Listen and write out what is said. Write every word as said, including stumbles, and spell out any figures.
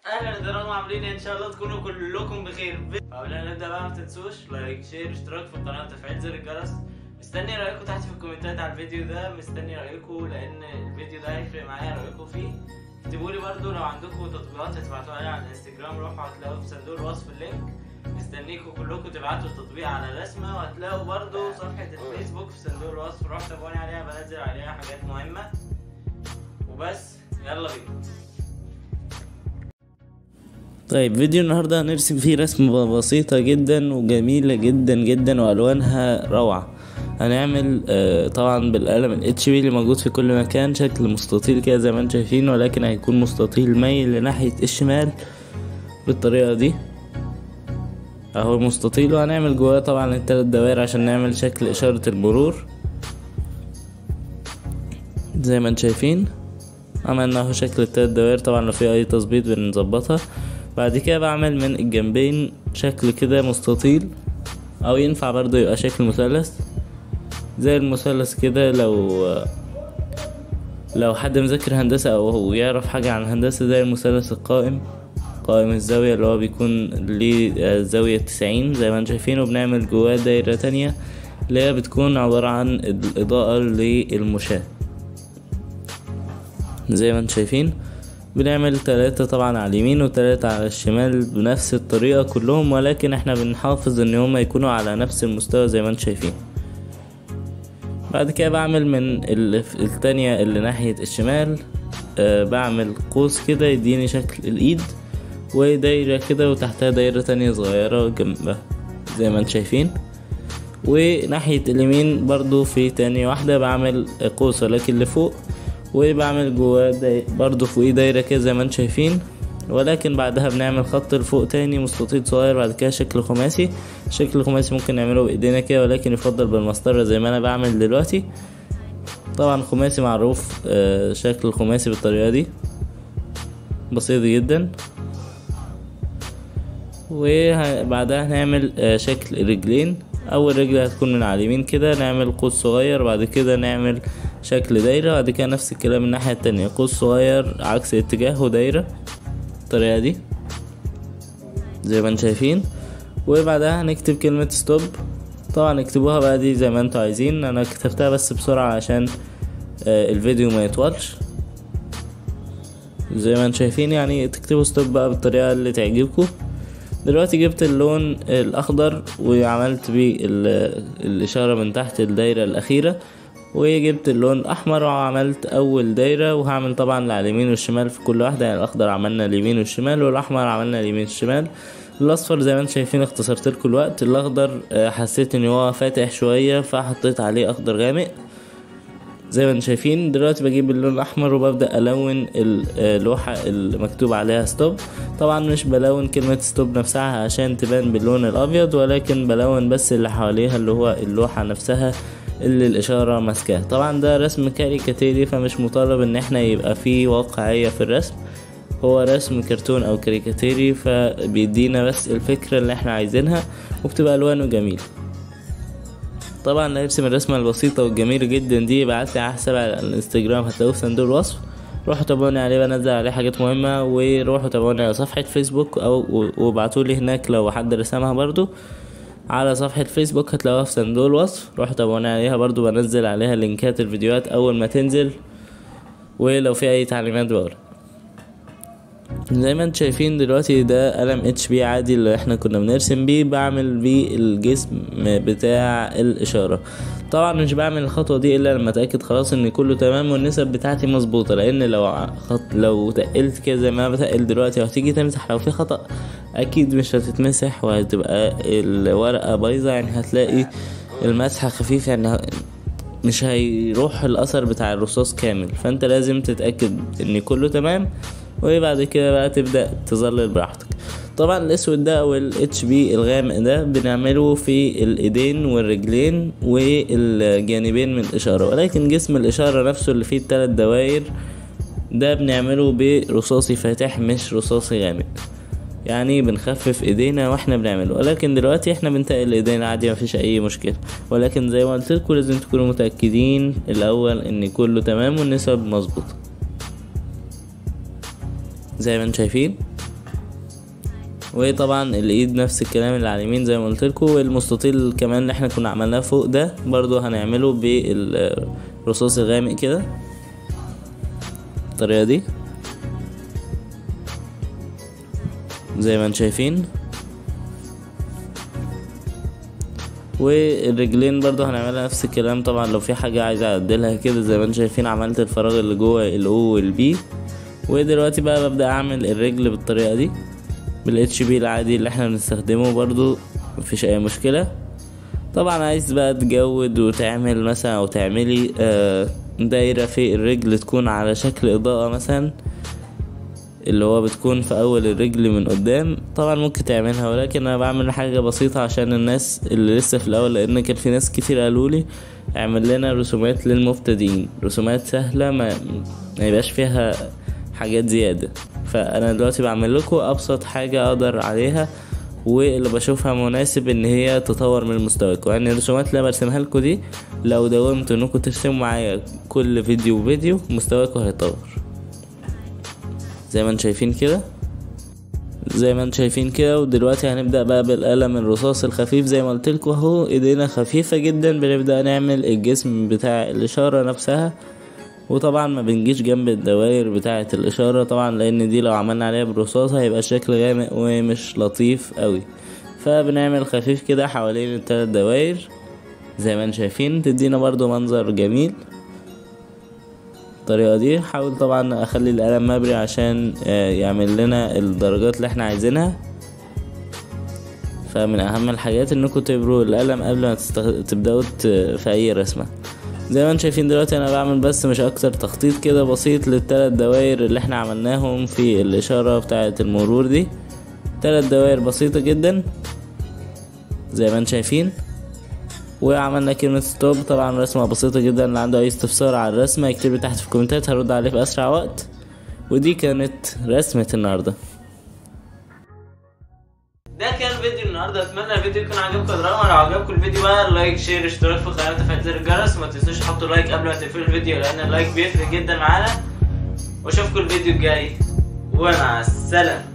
اهلا درام، عاملين ان شاء الله تكونوا كلكم بخير. قبل ما نبدا بقى ما تنسوش لايك شير اشتراك في القناه وتفعيل زر الجرس. مستني رايكم تحت في الكومنتات على الفيديو ده، مستني رايكم لان الفيديو ده هيفرق معايا رايكم فيه. اكتبوا لي برده لو عندكم تطبيقات هتبعتوها لي على الانستجرام، روحوا هتلاقوا في صندوق الوصف اللينك. مستنيكم كلكم تبعتوا التطبيق على الرسمه، وهتلاقوا برده صفحه الفيسبوك في صندوق الوصف، روحوا تابعوني عليها، بنزل عليها حاجات مهمه. وبس يلا بينا. طيب فيديو النهاردة هنرسم فيه رسمة بسيطة جدا وجميلة جدا جدا والوانها روعة. هنعمل آه طبعا بالقلم ال اتش بي اللي موجود في كل مكان شكل مستطيل كده زي ما انتم شايفين، ولكن هيكون مستطيل مايل لناحية الشمال بالطريقة دي اهو مستطيل. وهنعمل جواه طبعا التلات دوائر عشان نعمل شكل اشارة المرور زي ما انتم شايفين. عملنا اهو شكل التلات دوائر، طبعا لو في اي تظبيط بنظبطها. بعد كده بعمل من الجنبين شكل كده مستطيل، او ينفع برضو يبقى شكل مثلث زي المثلث كده. لو لو حد مذاكر هندسة او هو يعرف حاجة عن الهندسة، زي المثلث القائم قائم الزاوية اللي هو بيكون ليه زاوية تسعين زي ما انتم شايفين. وبنعمل جواه دايرة تانية اللي هي بتكون عبارة عن الإضاءة للمشاة زي ما انتم شايفين. بنعمل تلاتة طبعا على اليمين وتلاتة على الشمال بنفس الطريقة كلهم، ولكن احنا بنحافظ ان هما يكونوا على نفس المستوى زي ما انتم شايفين. بعد كده بعمل من التانية اللي ناحية الشمال أه بعمل قوس كده يديني شكل الايد، ودايرة كده وتحتها دايرة تانية صغيرة جنبها زي ما انتم شايفين. وناحية اليمين برضو في تانية واحدة بعمل قوس ولكن لفوق، وبعمل جواه برضو فوقيه دايرة كده زي ما انتم شايفين. ولكن بعدها بنعمل خط لفوق تاني مستطيل صغير، بعد كده شكل خماسي. شكل خماسي ممكن نعمله بايدينا كده، ولكن يفضل بالمسطرة زي ما انا بعمل دلوقتي. طبعا خماسي معروف آه شكل الخماسي بالطريقة دي بسيط جدا. وبعدها هنعمل آه شكل رجلين. اول رجل هتكون من على اليمين كده، نعمل قوس صغير، بعد كده نعمل شكل دايرة، بعد كده نفس الكلام الناحية التانية، قوس صغير عكس اتجاه ودايرة بالطريقة دي زي ما انتم شايفين. وبعدها هنكتب كلمة ستوب. طبعا اكتبوها بقى دي زي ما انتم عايزين، انا كتبتها بس بسرعة عشان آه الفيديو ما يطولش زي ما انتم شايفين. يعني تكتبوا ستوب بقى بالطريقة اللي تعجبكم. دلوقتي جبت اللون الاخضر وعملت بيه الاشارة من تحت الدايرة الاخيرة، وجبت اللون الاحمر وعملت اول دايرة. وهعمل طبعا على اليمين والشمال في كل واحدة، يعني الاخضر عملنا اليمين والشمال، والاحمر عملنا اليمين والشمال. الاصفر زي ما انتم شايفين اختصرت لكم الوقت. الاخضر حسيت ان هو فاتح شوية فحطيت عليه اخضر غامق زي ما انتم شايفين. دلوقتي بجيب اللون الاحمر وببدأ الون اللوحة المكتوب عليها ستوب. طبعا مش بلون كلمة ستوب نفسها عشان تبان باللون الابيض، ولكن بلون بس اللي حواليها اللي هو اللوحة نفسها اللي الاشارة ماسكاها. طبعا ده رسم كاريكاتيري فمش مطالب ان احنا يبقى فيه واقعية في الرسم، هو رسم كرتون او كاريكاتيري فبيدينا بس الفكرة اللي احنا عايزينها، وبتبقى الوانه جميل. طبعا اللي هيرسم الرسمة البسيطة والجميلة جدا دي يبعتلي على حساب على الانستجرام، هتلاقوه في صندوق الوصف. روحوا تابعوني عليه، بنزل عليه حاجات مهمة. وروحوا تابعوني على صفحة فيسبوك او وابعتولي هناك لو حد رسمها برضو على صفحة فيسبوك، هتلاقوها في صندوق الوصف. روحوا تابعوني عليها برضو، بنزل عليها لينكات الفيديوهات اول ما تنزل، ولو في اي تعليمات بقول. زي ما انتم شايفين دلوقتي ده قلم اتش بي عادي اللي احنا كنا بنرسم بيه، بعمل بيه الجسم بتاع الاشارة. طبعا مش بعمل الخطوة دي الا لما اتاكد خلاص ان كله تمام والنسب بتاعتي مظبوطة، لان لو خط لو تقلت كده زي ما بتقل دلوقتي وهتيجي تمسح لو في خطأ اكيد مش هتتمسح وهتبقى الورقة بايظة. يعني هتلاقي المسحة خفيف، يعني مش هيروح الاثر بتاع الرصاص كامل. فانت لازم تتأكد ان كله تمام، وبعد كده بقى تبدأ تظلل براحتك. طبعا الاسود ده او ال اتش بي الغامق ده بنعمله في الايدين والرجلين والجانبين من الاشارة، ولكن جسم الاشارة نفسه اللي فيه الثلاث دوائر ده بنعمله برصاصي فاتح مش رصاصي غامق. يعني بنخفف ايدينا واحنا بنعمله، ولكن دلوقتي احنا بنتقل ايدينا عادي مفيش اي مشكلة. ولكن زي ما قلت لكم لازم تكونوا متأكدين الاول ان كله تمام والنسب مظبوطة زي ما انتم شايفين. وطبعا الايد نفس الكلام اللي على اليمين زي ما قلت لكم. والمستطيل كمان اللي احنا كنا عملناه فوق ده برضو هنعمله بالرصاص الغامق كده الطريقه دي زي ما انتم شايفين. والرجلين برضو هنعملها نفس الكلام. طبعا لو في حاجه عايز اعدلها كده زي ما انتم شايفين عملت الفراغ اللي جوه الاو والبي. ودلوقتي بقى ببدأ اعمل الرجل بالطريقة دي بالاتش بي العادي اللي احنا بنستخدمه برضو مفيش اي مشكلة. طبعا عايز بقى تجود وتعمل مثلا او تعملي دايرة في الرجل تكون على شكل اضاءة مثلا اللي هو بتكون في اول الرجل من قدام، طبعا ممكن تعملها، ولكن انا بعمل حاجة بسيطة عشان الناس اللي لسه في الاول، لان كان في ناس كتير قالولي اعمل لنا رسومات للمبتدئين، رسومات سهلة ما ما يبقاش فيها حاجات زيادة. فانا دلوقتي بعمل لكم ابسط حاجة اقدر عليها واللي بشوفها مناسب ان هي تطور من مستواكم. يعني الرسومات اللي برسمها لكم دي لو داومتوا انكم ترسموا معايا كل فيديو وفيديو مستواكم هيتطور زي ما انتم شايفين كده زي ما انتم شايفين كده. ودلوقتي هنبدأ بقى بالقلم الرصاص الخفيف زي ما قلت لكم اهو، ايدينا خفيفة جدا، بنبدأ نعمل الجسم بتاع الاشارة نفسها. وطبعا ما بنجيش جنب الدوائر بتاعة الاشارة طبعا، لان دي لو عملنا عليها بالرصاصة هيبقى الشكل غامق ومش لطيف قوي. فبنعمل خفيف كده حوالين الثلاث دوائر زي ما انتم شايفين، تدينا برضو منظر جميل الطريقة دي. حاول طبعا اخلي القلم مبري عشان يعمل لنا الدرجات اللي احنا عايزينها. فمن اهم الحاجات انكم تبروا القلم قبل ما تستخ... تبدأوا في اي رسمة. زي ما انتم شايفين دلوقتي انا بعمل بس مش اكتر تخطيط كده بسيط للثلاث دوائر اللي احنا عملناهم في الاشارة بتاعة المرور دي. ثلاث دوائر بسيطة جدا زي ما انتم شايفين. وعملنا كلمة ستوب، طبعا رسمة بسيطة جدا. اللي عنده اي استفسار على الرسمة يكتب لي تحت في الكومنتات هرد عليه في اسرع وقت. ودي كانت رسمة النهاردة. ده كان فيديو النهارده، اتمنى الفيديو يكون عجبكم يا دراما. لو عجبكم الفيديو بقى لايك شير اشتراك في القناه وتفعيل زر الجرس. وما تنسوش تحطوا لايك قبل ما تقفلوا الفيديو لان اللايك بيفرق جدا معانا. واشوفكم الفيديو الجاي ومع السلامه.